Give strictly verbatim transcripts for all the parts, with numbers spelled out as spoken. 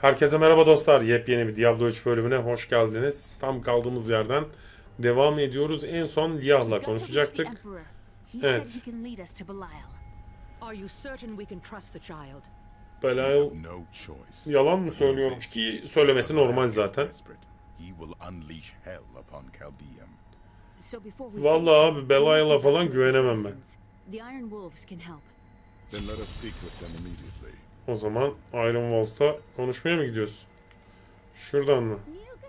Herkese merhaba dostlar. Yepyeni bir Diablo üç bölümüne hoş geldiniz. Tam kaldığımız yerden devam ediyoruz. En son Liah'la konuşacaktık. Evet. Belial yalan mı söylüyormuş ki söylemesi normal zaten. Vallahi abi Belial'a falan güvenemem ben. O zaman Iron Wolves'la konuşmaya mı gidiyoruz? Şuradan mı?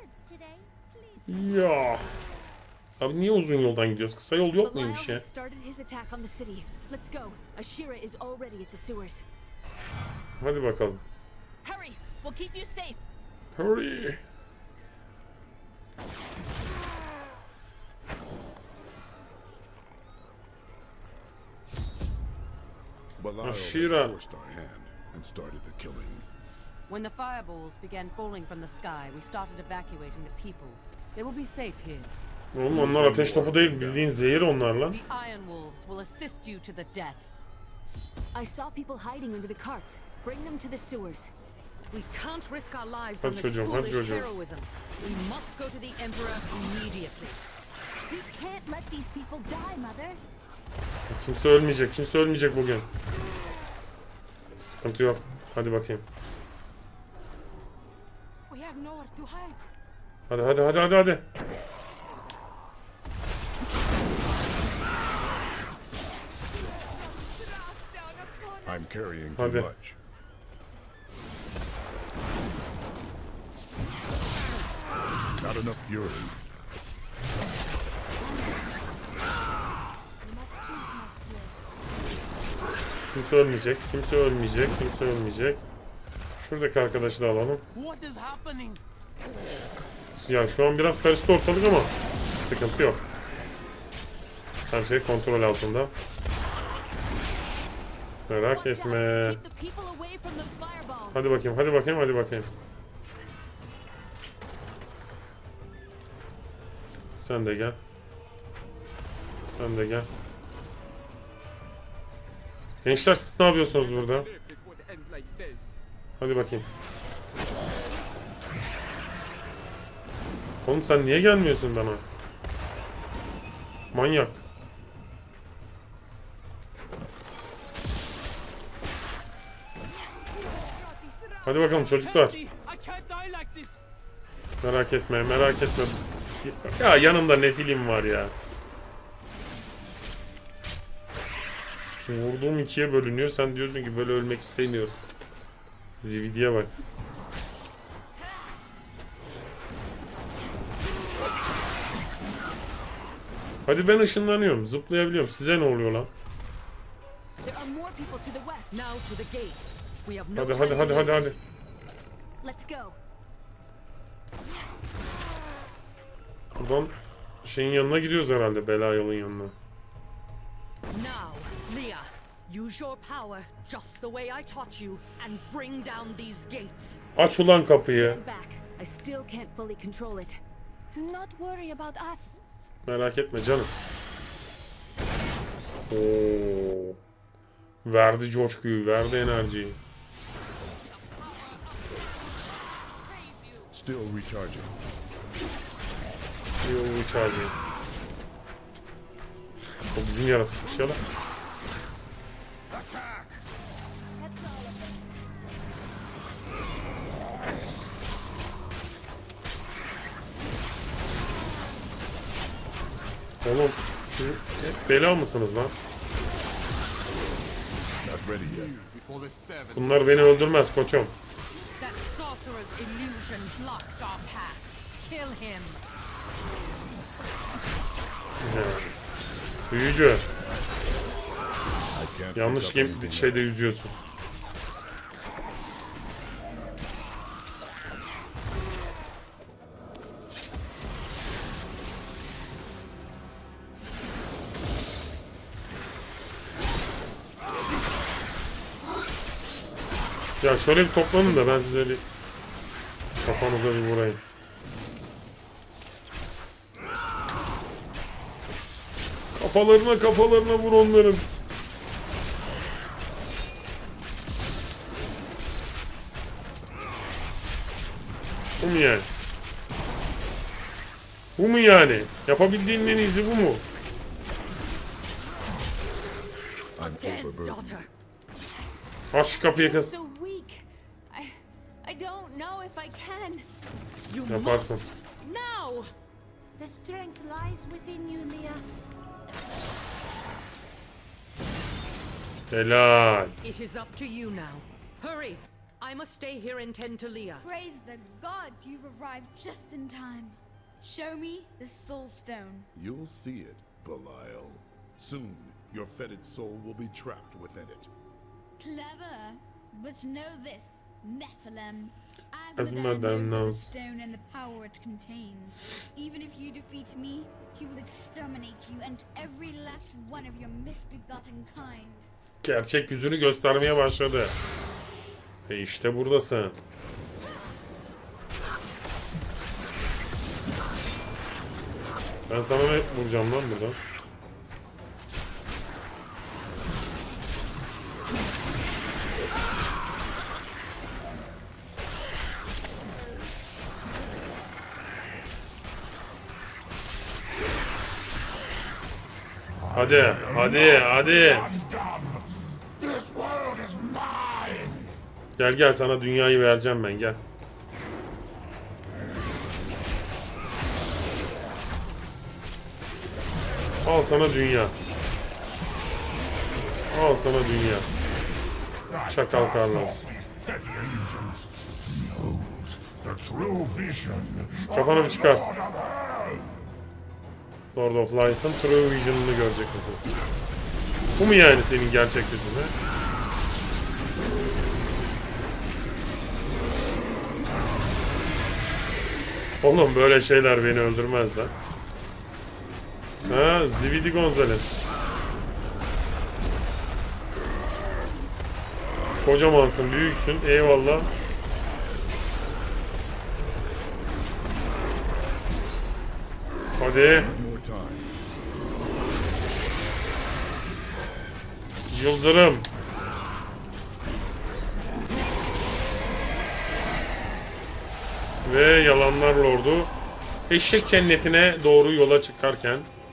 Ya. Abi niye uzun yoldan gidiyoruz? Kısa yol yok muymuş ya? Hadi bakalım. Hurry. Ashira. When the fireballs began falling from the sky, we started evacuating the people. They will be safe here. Oğlum onlar ateş topu değil, bildiğin zehir onlarla. The Iron Wolves will assist you to the death. I saw people hiding under the carts. Bring them to the sewers. We can't risk our lives on this foolish heroism. We must go to the Emperor immediately. We can't let these people die, Mother. Kimse ölmeyecek, kimse ölmeyecek bugün. Sıkıntı yok. Hadi bakayım. Hadi hadi hadi hadi hadi. I'm carrying too much. Not enough fury. Kimse ölmeyecek, kimse ölmeyecek, kimse ölmeyecek. Şuradaki arkadaşı da alalım. Ya şu an biraz karıştı ortalık ama sıkıntı yok. Her şey kontrol altında. Merak etme. Hadi bakayım, hadi bakayım, hadi bakayım. Sen de gel. Sen de gel. Gençler siz ne yapıyorsunuz burada? Hadi bakayım. Oğlum sen niye gelmiyorsun bana? Manyak. Hadi bakalım çocuklar. Merak etme, merak etme. Ya yanımda ne film var ya. Vurduğum ikiye bölünüyor. Sen diyorsun ki böyle ölmek istemiyorum. Zibidiye bak. Hadi ben ışınlanıyorum. Zıplayabiliyorum. Size ne oluyor lan? Hadi hadi hadi hadi hadi. Buradan şeyin yanına gidiyoruz herhalde. Belial'ın yanına. Aç ulan kapıyı. Merak etme canım. Oo. Verdi coşkuyu, verdi enerjiyi. Still recharging. Still recharging. O bizim yaratıkmış ya lan. Oğlum bela mısınız lan? Bunlar beni öldürmez koçum. Büyücü. Yanlış şeyde yüzüyorsun. Ya şöyle bir toplanın da ben size bir kafanıza bir vurayım. Kafalarına kafalarına vur onların. Bu mu yani? Bu mu yani? Yapabildiğin en iyisi bu mu? Again, daughter. Aç şu kapıyı kız. So weak. I I don't know if I can. You Yaparsın. must. Now! The strength lies within you, Leah. Helal. It is up to you now. Hurry! I must stay here and tend to Leah. Praise the gods you've arrived just in time. Show me the soul stone. You'll see it, Belial. Soon, your fetid soul will be trapped within it. Clever. But know this, Nephilim. Asmodeus Asmodeus knows of knows. the stone and the power it contains. Even if you defeat me, he will exterminate you and every last one of your misbegotten kind. Gerçek yüzünü göstermeye başladı. E işte buradasın. Ben sana ne vuracağım lan buradan? Hadi, hadi, hadi. Gel gel, sana dünyayı vereceğim ben, gel. Al sana dünya. Al sana dünya. Çakal Carlos. Şu kafanı bir çıkar. Lord of Lies'ın True Vision'ını görecek misin? Bu mu yani senin gerçek yüzün, he? Oğlum böyle şeyler beni öldürmez lan. Ha, Zibidi Gonzales. Kocamansın, büyüksün, eyvallah. Hadi. Yıldırım. Ve Yalanlar Lordu eşek cennetine doğru yola çıkarken.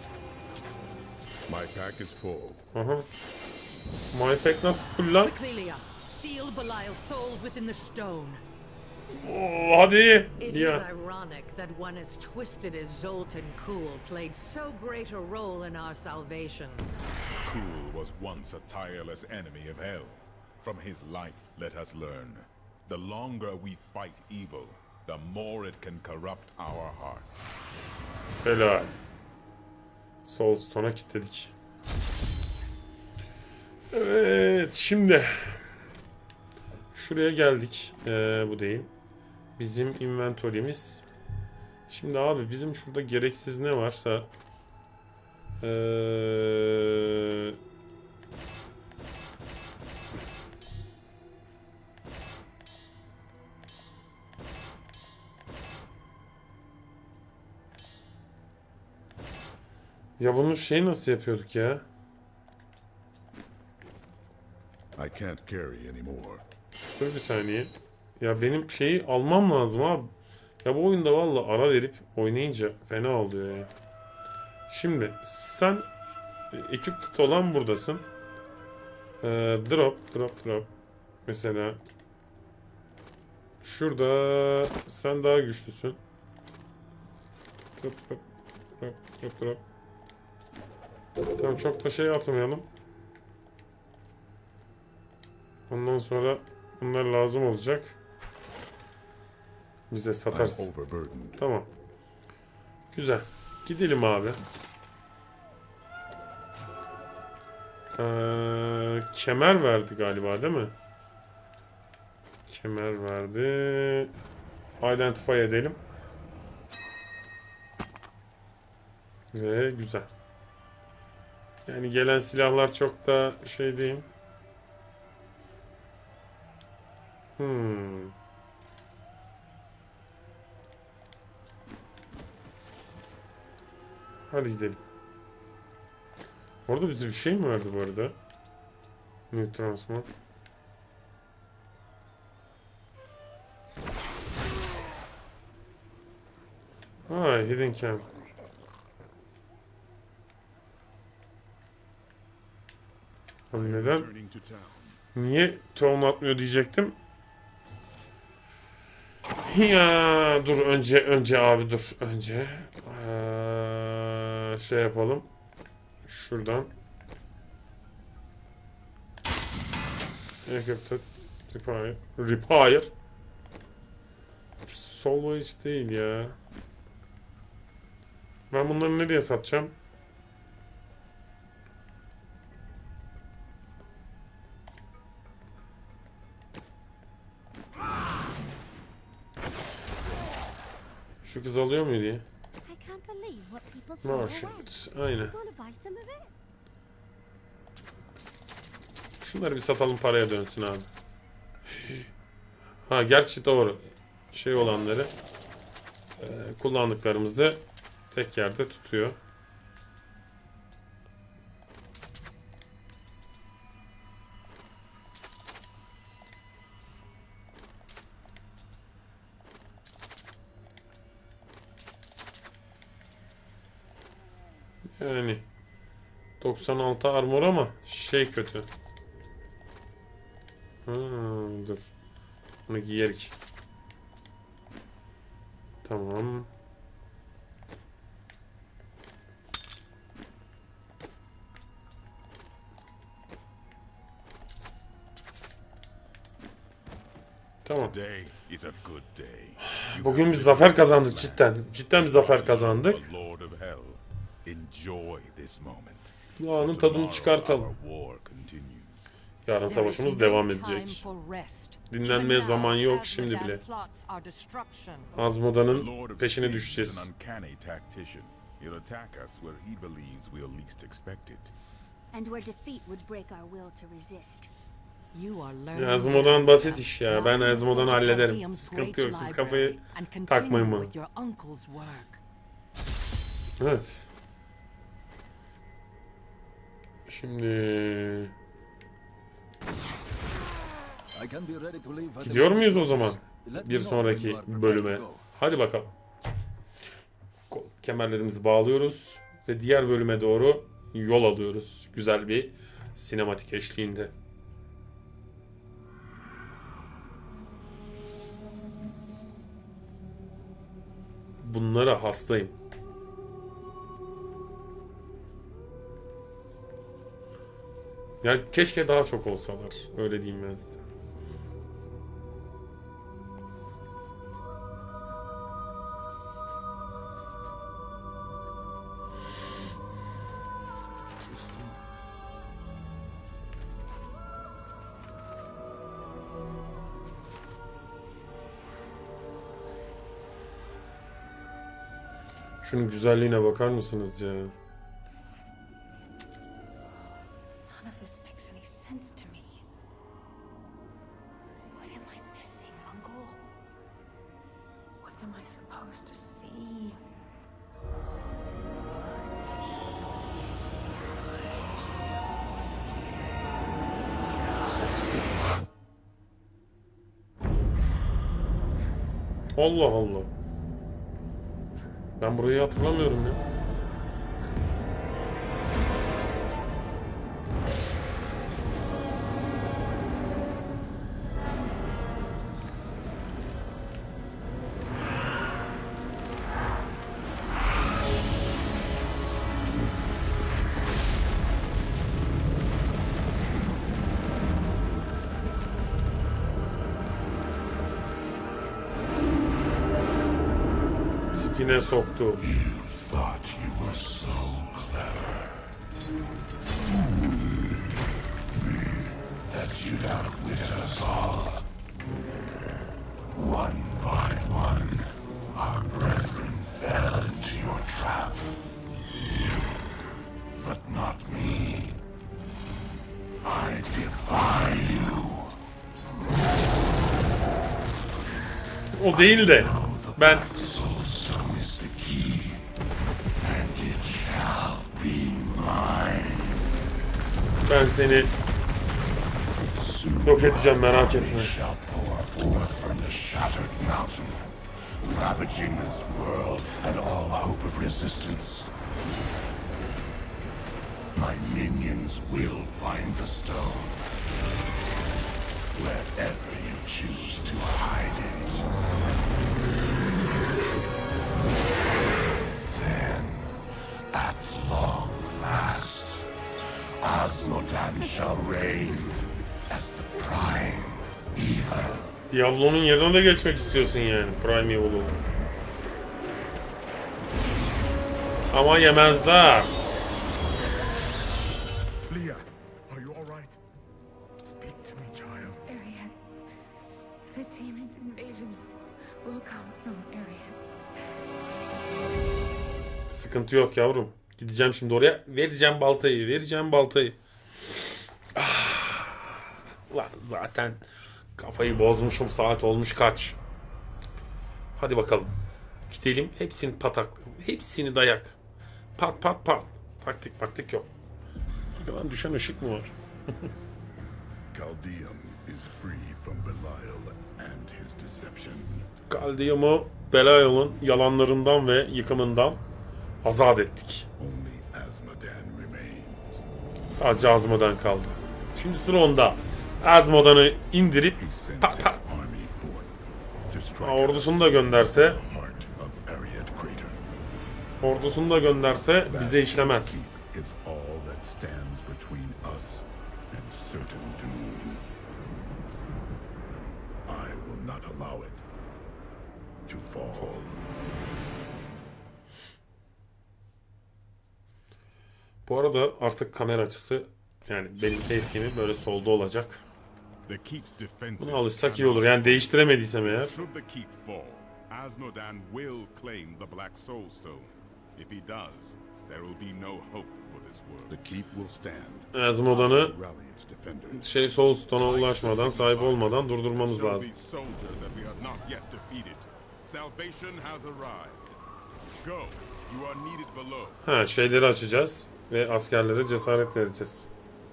My pack is full. Aha. My pack nasıl full lan? Quickly, Leah. Seal Belial's soul within the stone. Oo, hadi. It Ya. is ironic that one as twisted as Zoltan Kuhl played so great a role in our salvation. Kuhl was once a tireless enemy of hell. From his life, let us learn. The longer we fight evil, the more it can corrupt our hearts. Helal. Soulstone'a kilitledik. Evet, şimdi şuraya geldik. Ee, bu değil. Bizim inventory'miz. Şimdi abi bizim şurada gereksiz ne varsa ee, ya bunun şeyi nasıl yapıyorduk ya? I can't carry anymore. Dur bir saniye. Ya benim şeyi almam lazım abi. Ya bu oyunda valla ara verip oynayınca fena oluyor ya. Şimdi sen equipment olan buradasın. Ee, drop, drop, drop. Mesela şurada sen daha güçlüsün. Drop, drop, drop, drop, drop. Tamam, çok da şey atmayalım. Ondan sonra bunlar lazım olacak. Bize satarsın. Tamam. Güzel. Gidelim abi. Ee, kemer verdi galiba değil mi? Kemer verdi. Identify edelim. Ve güzel. Yani gelen silahlar çok da şey değil. Hmm. Hadi gidelim. Orada bize bir şey mi vardı bu arada? New Transmog. Ha, hidden camp. Abi neden? Returning to town. Niye tohum atmıyor diyecektim. Ya dur önce önce abi dur önce ee, şey yapalım. Şuradan. Equipment repair. Repair. Salvage değil ya. Ben bunları nereye satacağım? Şu kız alıyor muydu ya? I can't believe what people throw away. Merchant. Aynen. Wanna buy some of it? Şunları bir satalım, paraya dönsün abi. Ha gerçi doğru. Şey olanları e, kullandıklarımızı tek yerde tutuyor. Yani doksan altı armor ama şey kötü. Ha, dur. Bunu giyerik. Tamam. Tamam. Today is a good day. You Bugün have bir zafer lived in kazandık this cidden. land. Cidden bir zafer kazandık. The Lord of Hell. Enjoy this moment. Bu anın tadını Tomorrow çıkartalım. our war continues. Yarın There is savaşımız no devam time edecek. for rest. Dinlenmeye Even zaman now, yok şimdi Azmodan bile. plots our destruction. The Azmoda'nın Lord of peşine Siege is düşeceğiz. an uncanny tactician. He'll attack us where he believes we'll least expect it. And where defeat would break our will to resist. You are Ya learning Azmodan basit iş ya. Ben Now you must go Azmodan to hallederim. Caldeum's Sıkıntı great yok. Siz library kafayı and continue takmayın bana. with your uncle's work. Evet. Şimdi gidiyor muyuz o zaman? Bir sonraki bölüme. Hadi bakalım. Kol- Kemerlerimizi bağlıyoruz ve diğer bölüme doğru yol alıyoruz. Güzel bir sinematik eşliğinde. Bunlara hastayım. Ya keşke daha çok olsalar. Öyle diyeyim ben size. Şunun güzelliğine bakar mısınız ya? None of this makes any sense to me. What am I missing, Uncle? What am I supposed to see? Allah Allah. Ben burayı hatırlamıyorum ya. Tipine soktu. Thought you were so clever. That you'd outwitted us all. One by one, our brethren fell into your trap. But not me. I defy you. O değil de ben Soulstone is the key, and it shall be mine. ben seni yok edeceğim, merak etme. Shall pour forth from the shattered mountain, ravaging this world and all hope of resistance. My minions will find the stone, wherever you choose to hide it. Then, at long last, Azmodan shall reign as the prime evil. Diablo'nun yerine de geçmek istiyorsun yani Prime Evil'u. Ama yemezler. Leah, are you all right? Speak to me, child. Arian. The demon's invasion will come from Arian. Sıkıntı yok yavrum. Gideceğim şimdi oraya. Vereceğim baltayı. Vereceğim baltayı. Ah. Lan zaten kafayı bozmuşum. Saat olmuş kaç. Hadi bakalım. Gidelim. Hepsini patak. Hepsini dayak. Pat pat pat. Taktik taktik yok. Arkadan düşen ışık mı var? Chaldeum is free from Belial and his deception. Chaldeum'u Belial'ın yalanlarından ve yıkımından azat ettik. Only Azmodan remains. Sadece Azmodan kaldı. Şimdi sıra onda. Azmodan'ı indirip He sends pat his pat. army forth to strike Ordusunu da gönderse, the heart of Ariad Crater. ordusunu da gönderse bize işlemez. Bastion's keep is all that stands between us and certain doom. I will not allow it to fall. Bu arada artık kamera açısı, yani benim facecam'im böyle solda olacak. The keep's defenses Buna alışsak iyi olur. Yani değiştiremediysem eğer. Should the keep fall, Azmodan will claim the Black Soul Stone. If he does, there will be no hope for this world. The keep will stand. Azmodan'ı Rally its defenders. şey Soulstone'a ulaşmadan, sahip olmadan durdurmamız Show lazım. these soldiers that we are not yet defeated. Salvation has arrived. Go. You are needed below. Ha, şeyleri açacağız ve askerlere cesaret vereceğiz.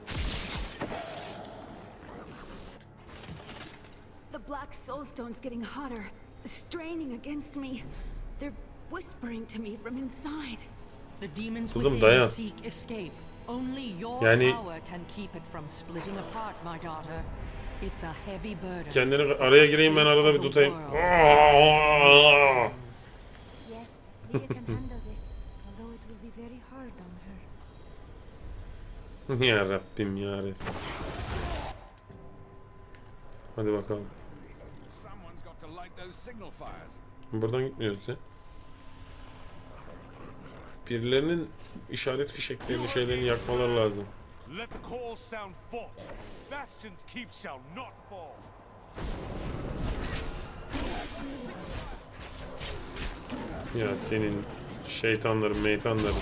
The Black Soulstone's getting hotter, straining against me. They're whispering to me from inside. The demons Kızım, within dayan. seek escape. Only your Yani- power can keep it from splitting apart, my daughter. It's a heavy burden. Kendini araya gireyim, ben arada bir tutayım. Yes, Leah can handle this, although it will be very hard on her. Ya Rabbim ya Resul. Hadi bakalım. Someone's got to light those signal fires. Buradan gitmiyoruz ya. Birilerinin işaret fişeklerini, şeylerini yakmaları lazım. Let the call sound forth. Bastion's keep shall not fall. Ya senin şeytanların, meytanların.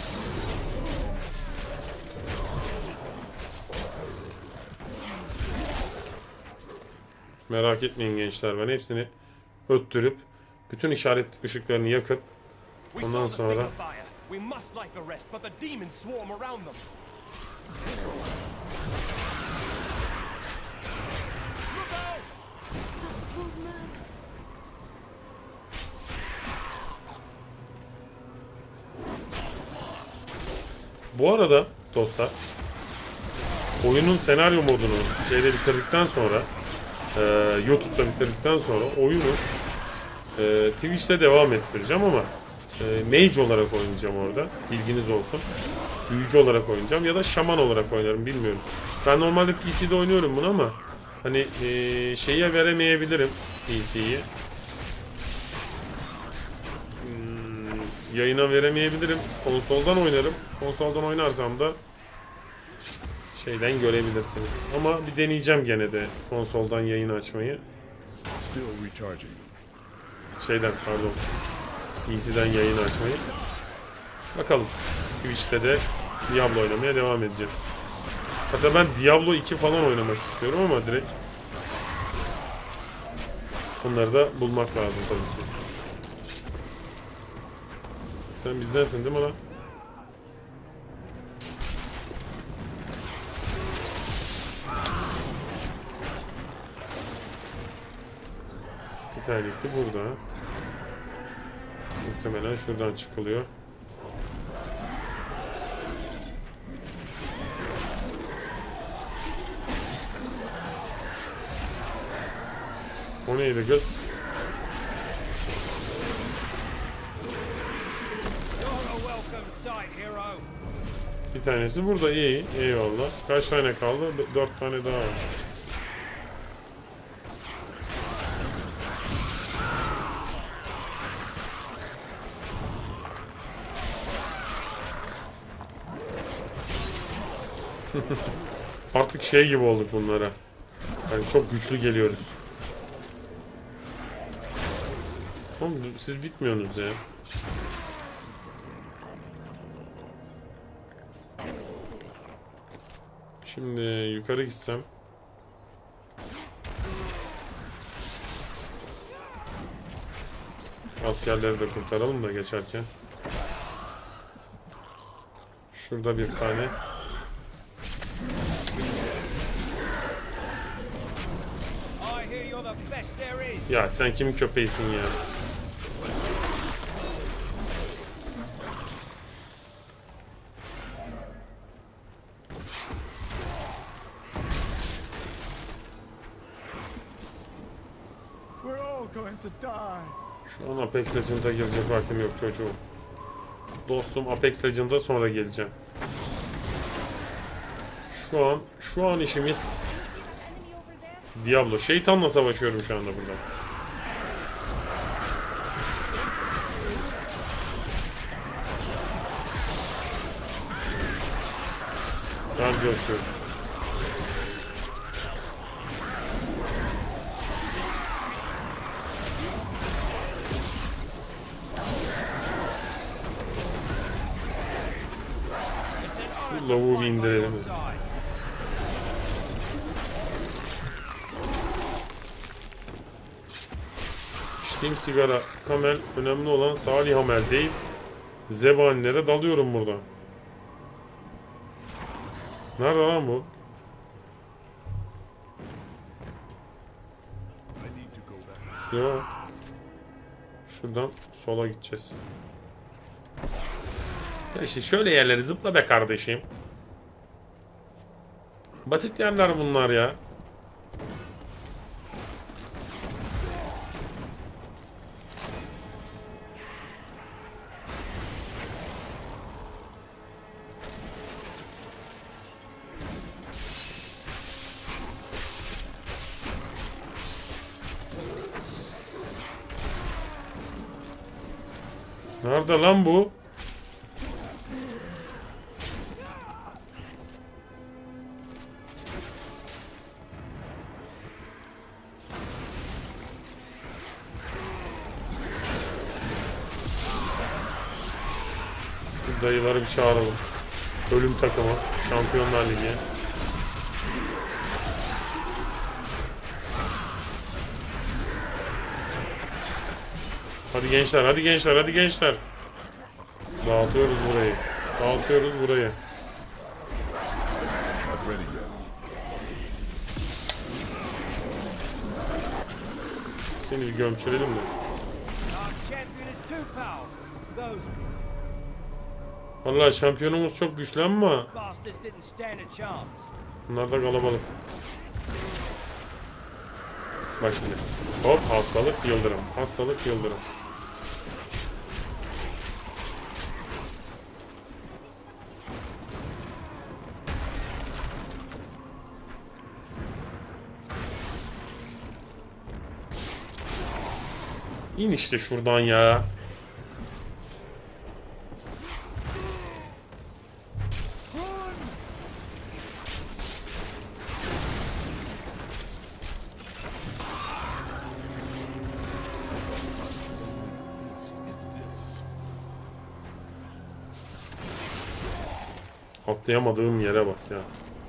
Merak etmeyin gençler, ben hepsini öttürüp bütün işaret ışıklarını yakıp We ondan saw the sonra signal fire. We must light the rest, but the demons swarm around them. bu arada dostlar, oyunun senaryo modunu şeyde bitirdikten sonra e, YouTube'da bitirdikten sonra oyunu e, Twitch'te devam ettireceğim ama e, mage olarak oynayacağım orada. Bilginiz olsun. Büyücü olarak oynayacağım ya da şaman olarak oynarım, bilmiyorum. Ben normalde P C'de oynuyorum bunu ama hani e, şeye veremeyebilirim P C'yi. Hmm, yayına veremeyebilirim. Konsoldan oynarım. Konsoldan oynarsam da şeyden görebilirsiniz. Ama bir deneyeceğim gene de konsoldan yayını açmayı. Still recharging. Şeyden pardon. P C'den yayını açmayı. Bakalım. Twitch'te de Diablo oynamaya devam edeceğiz. Hatta ben Diablo iki falan oynamak istiyorum ama direkt bunları da bulmak lazım tabii ki. Sen bizdensin değil mi lan? Bir tanesi burada. Muhtemelen şuradan çıkılıyor. O neydi kız? Bir tanesi burada, iyi. Eyvallah. Kaç tane kaldı? Dört tane daha var. Artık şey gibi olduk bunlara. Yani çok güçlü geliyoruz. Oğlum siz bitmiyorsunuz ya. Şimdi yukarı gitsem. Askerleri de kurtaralım da geçerken. Şurada bir tane. Ya sen kimin köpeğisin ya? Şu an Apex Legends'a girecek vaktim yok çocuğum. Dostum, Apex Legends'a sonra geleceğim. Şu an, şu an işimiz Diablo. Şeytanla savaşıyorum şu anda burada. Ben coşuyorum. Şu lavuğu bir indirelim. İçtiğim sigara, kamel, önemli olan Salih Amel değil. Zebanilere dalıyorum burada. Nerede lan bu? Yo. Şuradan sola gideceğiz. Ya işte şöyle yerleri zıpla be kardeşim. Basit yerler bunlar ya. Nerede lan bu? Şu dayıları bir çağıralım. Ölüm takımı. Şampiyonlar Ligi. Hadi gençler, hadi gençler, hadi gençler. Dağıtıyoruz burayı. Dağıtıyoruz burayı. Seni bir gömçürelim mi? Vallahi şampiyonumuz çok güçlü ama bunlar da kalabalık. Bak şimdi. Hop, hastalık yıldırım. Hastalık yıldırım. İn işte şuradan ya. Atlayamadığım yere bak ya.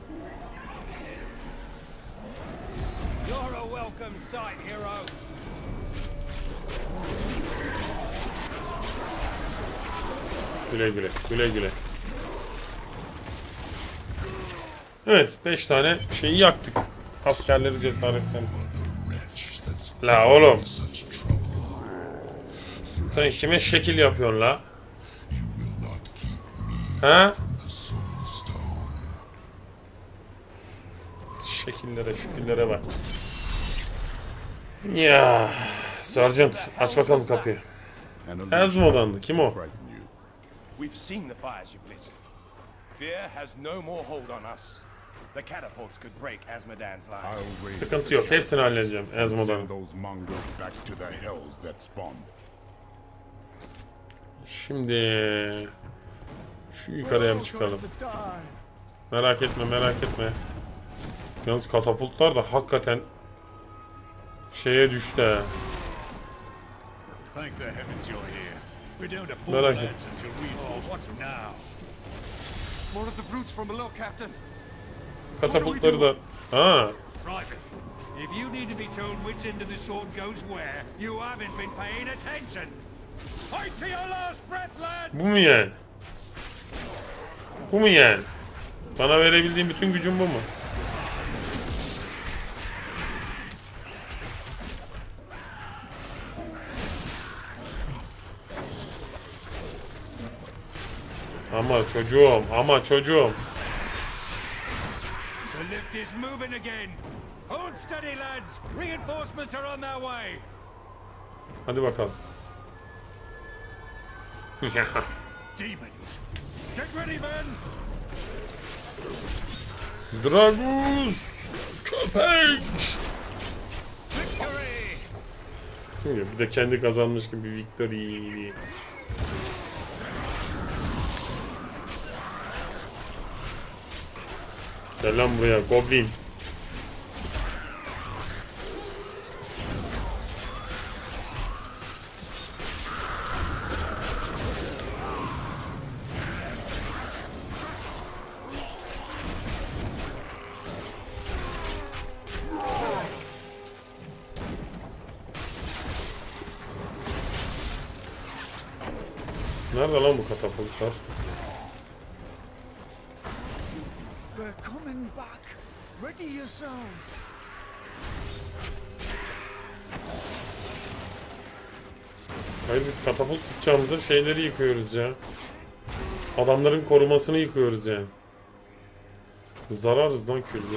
Güle güle, güle güle. Evet, beş tane şeyi yaktık. Askerleri cesaretten. La oğlum. Sen kime şekil yapıyorsun la? You will not keep me Ha? from the Soul Stone. Şekillere, şekillere bak. Ya, Sergeant, aç bakalım kapıyı. Ezmo'dandı. Kim o? We've seen the fires you've lit. Fear has no more hold on us. The catapults could break Azmodan's line. Sıkıntı yok. Hepsini halledeceğim Ezmo'dan. Those mongrels back to the hells that spawned. Şimdi şu yukarıya bir çıkalım. Merak etme, merak etme. Yalnız katapultlar da hakikaten şeye düştü ha. Thank the heavens you're here. We're down to four Merak lads et. until we... Oh, what now? More of the brutes from below, Captain. Katapultları da... Ha, Private, if you need to be told which end of the sword goes where, you haven't been paying attention. Fight to your last breath, lads! bu mu yani? Bu mu yani? Bana verebildiğin bütün gücün bu mu? Ama çocuğum, ama çocuğum. The lift is moving again. Hold steady, lads. Reinforcements are on their way. Hadi bakalım. Demons. Get ready, men. Dragus! Köpek! Victory! Bir de kendi kazanmış gibi bir victory. Gel lan buraya Goblin. Nerede lan bu katapultlar? We're coming back. Ready yourselves. Hayır biz katapult tutacağımızda şeyleri yıkıyoruz ya. Adamların korumasını yıkıyoruz yani. Zararız lan külliye.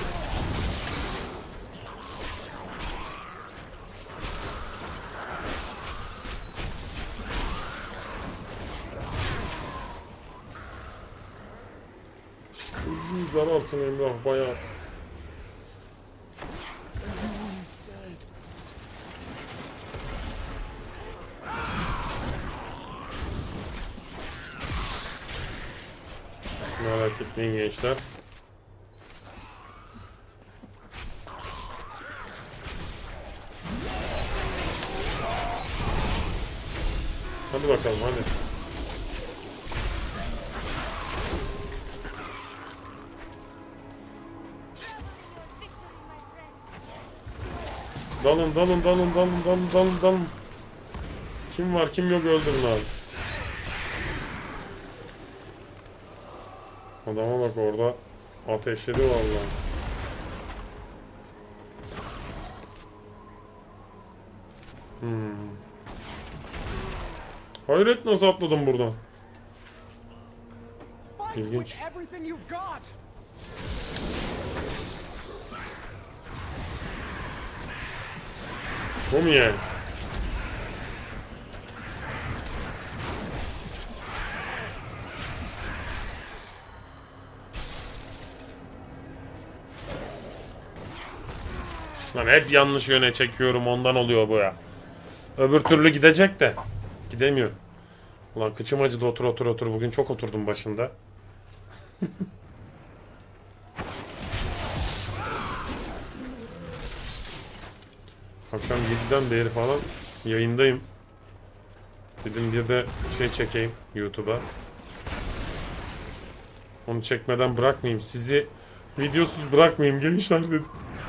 Uzun zararsın Emrah bayağı. Merak etmeyin gençler. Hadi bakalım hadi. Dalın dalın dalın dalın dalın dalın dalın. Kim var kim yok öldürün abi. Adama bak orada ateşledi vallahi. Hmm. Hayret nasıl atladım buradan? İlginç. Bu mu yani? Lan hep yanlış yöne çekiyorum ondan oluyor bu ya. Öbür türlü gidecek de gidemiyor. Ulan kıçım acıdı otur otur otur bugün çok oturdum başında. Akşam yediden beri falan yayındayım. Dedim bir de şey çekeyim YouTube'a. Onu çekmeden bırakmayayım. Sizi videosuz bırakmayayım gençler dedim.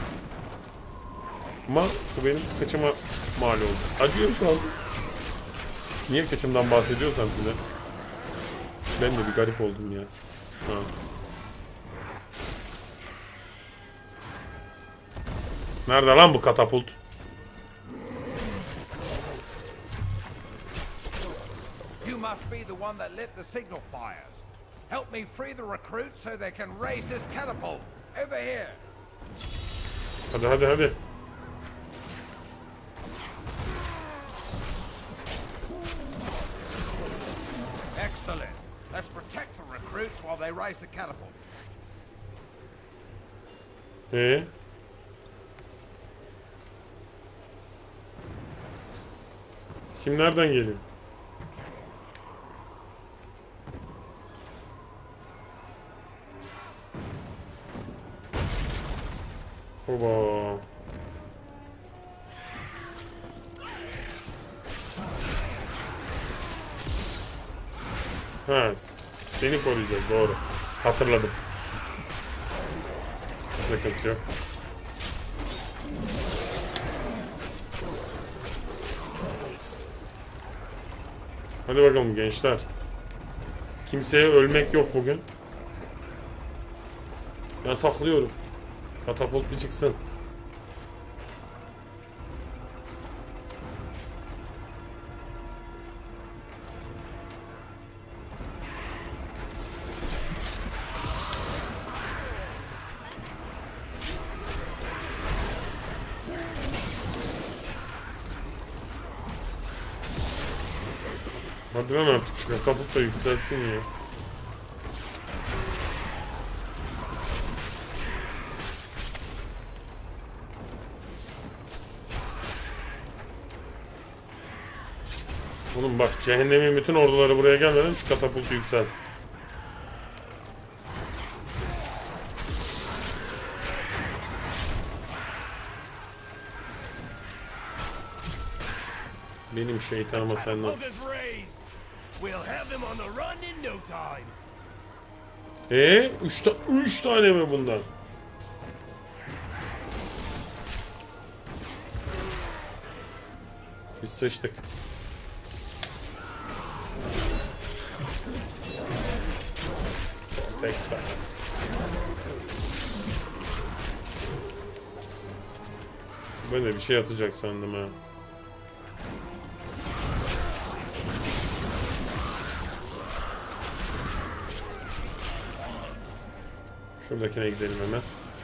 Ama bu benim kıçıma mal oldu. Acıyor şu an. Niye kıçımdan bahsediyorsam size. Ben de bir garip oldum ya. Şu an. Nerede lan bu katapult? You must be the one that lit the signal fires. Help me free the recruits so they can raise this catapult. Over here. Hadi hadi hadi. Excellent. Let's protect the recruits while they raise the catapult. Ee? Kim nereden geliyor? Oba. Ha, seni koruyacağız, doğru. Hatırladım. Sıkıntı yok. Hadi bakalım gençler. Kimseye ölmek yok bugün. Yasaklıyorum. Katapult bir çıksın. Hadi lan artık şu katapult da yükselsin ya. Oğlum bak, cehennemin bütün orduları buraya gelmeden şu katapultu yükselt. Benim şeytanıma sen nasıl? Eee? Üç, ta üç tane mi bundan? Biz seçtik. Text fast. Ben de bir şey atacak sandım ha. Şuradakine gidelim hemen.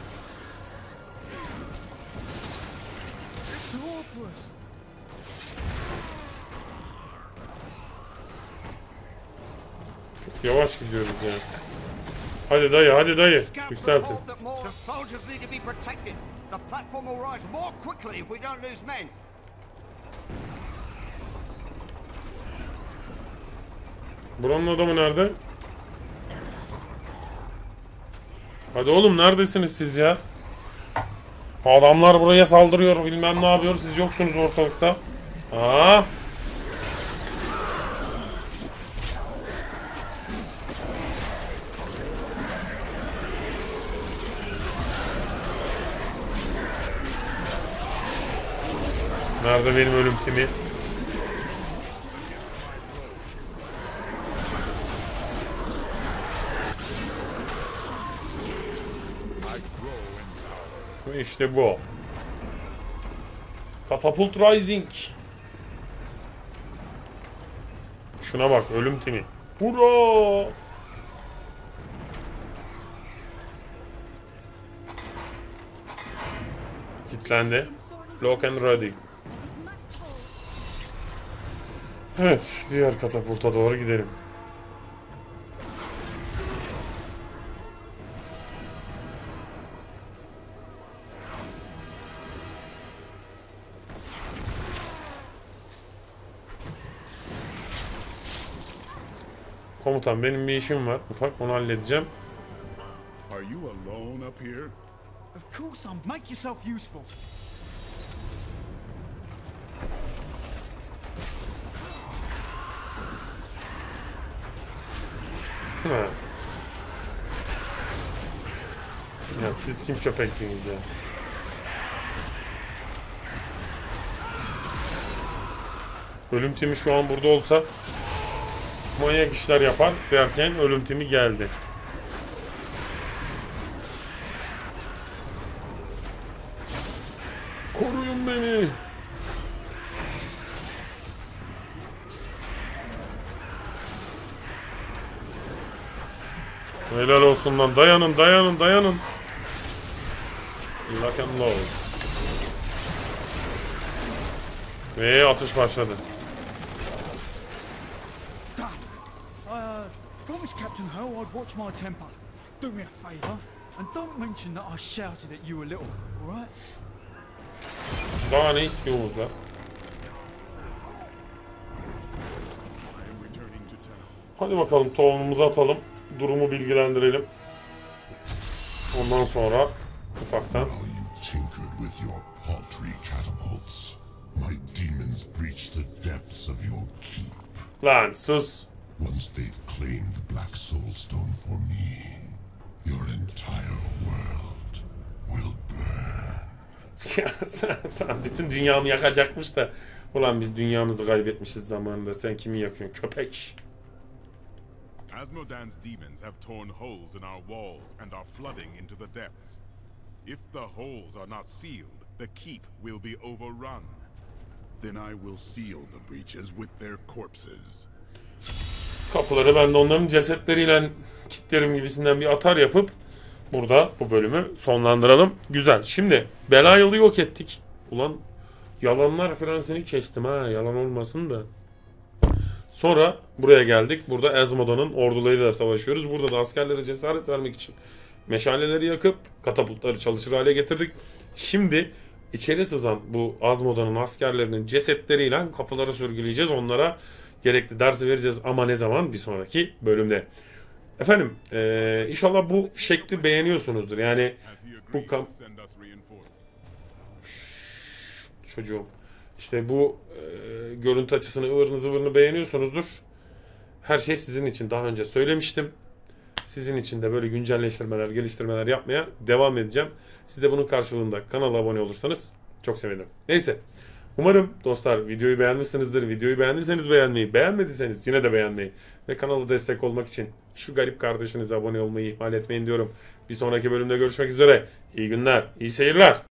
Çok yavaş gidiyoruz ya. Hadi dayı, hadi dayı. Yükseltin. Buranın adamı nerede? Hadi oğlum, neredesiniz siz ya? Adamlar buraya saldırıyor, bilmem ne yapıyor, siz yoksunuz ortalıkta. Aa! Nerede benim ölüm timi? İşte bu. Catapult Rising. Şuna bak, ölüm timi. Hurra! Kilitlendi. Lock and ready. Evet, diğer katapulta doğru gidelim. Komutan, benim bir işim var. Ufak, onu halledeceğim. Are you alone up here? Of course I'm. Make yourself useful. Ha. Ya siz kim köpeksiniz ya? Ölüm timi şu an burada olsa manyak işler yapar derken ölüm timi geldi. Koruyun beni. Helal olsun lan. Dayanın dayanın dayanın. Lock and load. Ve atış başladı. I uh, promised Captain Ho I'd watch my temper. Do me a favour, and don't mention that I shouted at you a little, alright? Daha ne istiyorsunuz lan? Hadi bakalım tohumumuzu atalım. Durumu bilgilendirelim. Ondan sonra ufaktan. Tinkered with your paltry catapults. My demons breached the depths of your keep. Lan sus. Once they've claimed the Black Soul Stone for me, your entire world will burn. Ya sen, sen bütün dünyamı yakacakmış da. Ulan biz dünyamızı kaybetmişiz zamanında. Sen kimi yakıyorsun köpek? Azmodan's demons have torn holes in our walls and are flooding into the depths. If the holes are not sealed, the keep will be overrun. Then I will seal the breaches with their corpses. Kapıları ben de onların cesetleriyle kitlerim gibisinden bir atar yapıp burada bu bölümü sonlandıralım. Güzel. Şimdi Belial'ı yok ettik. Ulan yalanlar frensini kestim ha. Yalan olmasın da. Sonra buraya geldik. Burada Azmodan'ın ordularıyla savaşıyoruz. Burada da askerlere cesaret vermek için meşaleleri yakıp katapultları çalışır hale getirdik. Şimdi içeri sızan bu Azmodan'ın askerlerinin cesetleriyle kapıları sürgüleyeceğiz. Onlara gerekli dersi vereceğiz ama ne zaman? Bir sonraki bölümde. Efendim ee, inşallah bu şekli beğeniyorsunuzdur. Yani bu kamp... Şşş, çocuğum. İşte bu e, görüntü açısını, ıvırını zıvırını beğeniyorsunuzdur. Her şey sizin için, daha önce söylemiştim. Sizin için de böyle güncelleştirmeler, geliştirmeler yapmaya devam edeceğim. Siz de bunun karşılığında kanala abone olursanız çok sevinirim. Neyse. Umarım dostlar videoyu beğenmişsinizdir. Videoyu beğendiyseniz beğenmeyi, beğenmediyseniz yine de beğenmeyi ve kanala destek olmak için şu garip kardeşinize abone olmayı ihmal etmeyin diyorum. Bir sonraki bölümde görüşmek üzere. İyi günler, iyi seyirler.